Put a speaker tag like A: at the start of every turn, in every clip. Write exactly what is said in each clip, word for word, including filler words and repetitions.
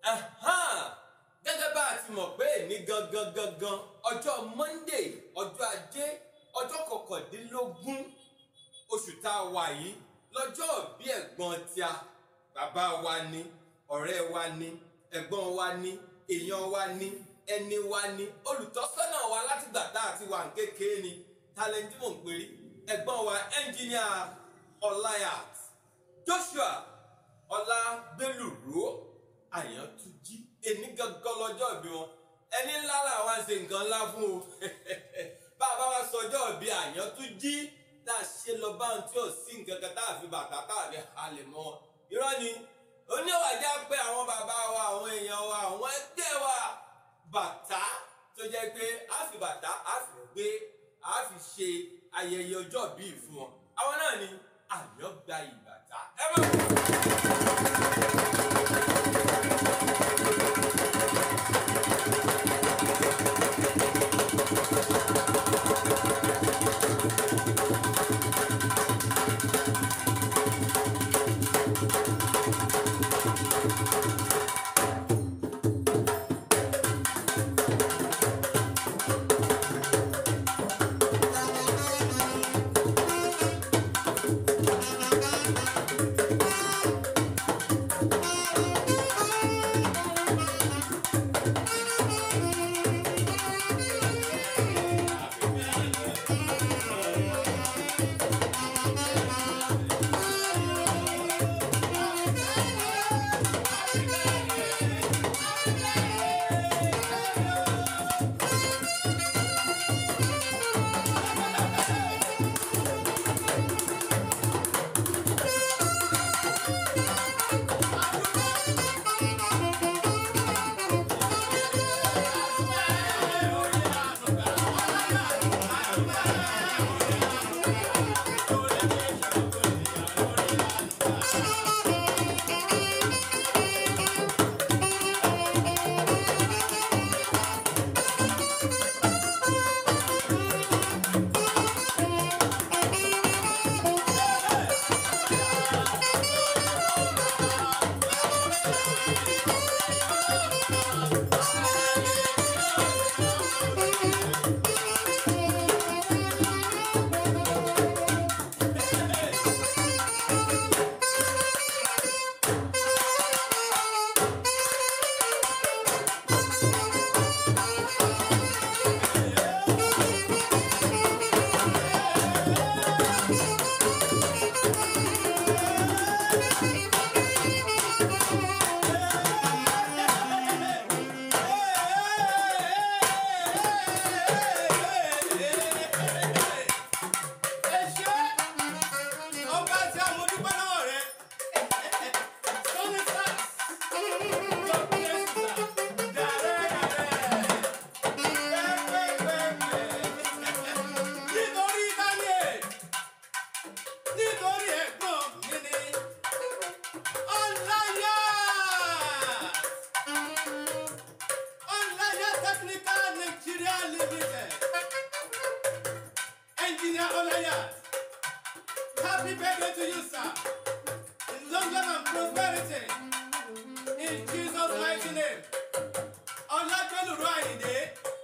A: Gẹ́gẹ́ bá a ti mọ̀ pé ní gangan gangan ọjọ́ Monday ọjọ́ Ajé ọjọ́ kọkàndínlógún oṣù tá a wà yìí lọ́jọ́ bí ẹ̀gbọ́n tí a bàbá wa ni ọ̀rẹ́ wa ni ẹ̀gbọ́n wa ni èèyàn wa ni ẹni wa ni olùtọ́sọ́nà wa látìgbà tá a ti wà kékeré ni talenti mò ń pèrè ẹ̀gbọ́n wa ẹnjìníà Olayat Joshua Ọlágbélùró Àyàntújí ẹni gangan lọ́jọ́ ìbí wọn ẹni ńlá làwọn ṣe nǹkan ńlá fún o bàbá wa sọjọ́ ìbí Àyàntújí tá a ṣe lọ bá ohun tí ò sí nǹkan kan tá a fi bàtà tá a fi halẹ̀ mọ́ irọ́ ni oníwàjá pé àwọn bàbá wa àwọn èèyàn wa àwọn ẹgbẹ́ wa bàtà tó jẹ́ pé a fi bàtà a fi gbé a fi ṣe ayẹyẹ ọjọ́ ìbí fún wọn àwọn náà ni Àyàngbáyé bàtà ẹ bá wọn.
B: Olayat, happy birthday to you, sir. In long life and prosperity. In Jesus' mighty name. Ọlágbélùró Àyìndé.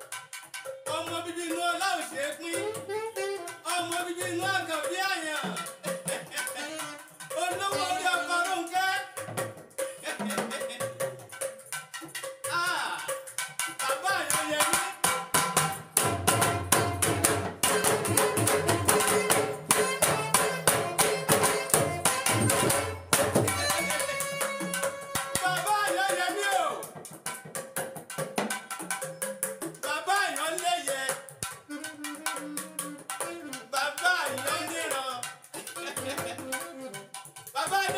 B: Ọmọ bíbí inú ọlá ò ṣe é pín. Ọmọ bíbí inú àgàbí àyàn. Olówó orí ọkọ Rónkẹ́. Ah, bàbá Àyànyẹmí. Bye-bye.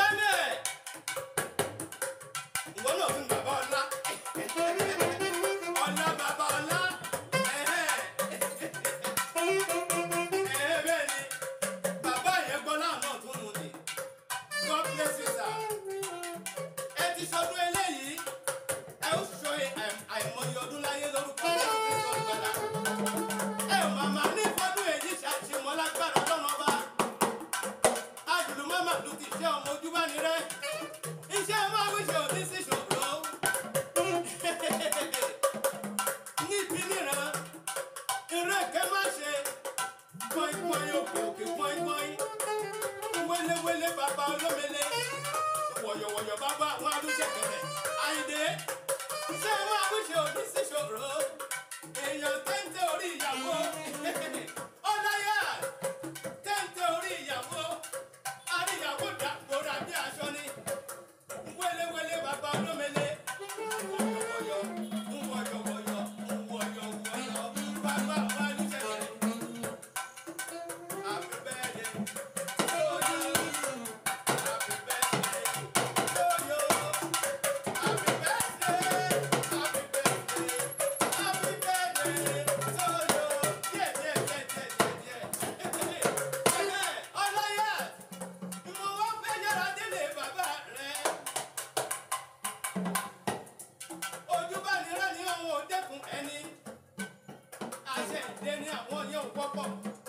B: Àyìndé ní àwọn yẹn ò wọ́pọ̀.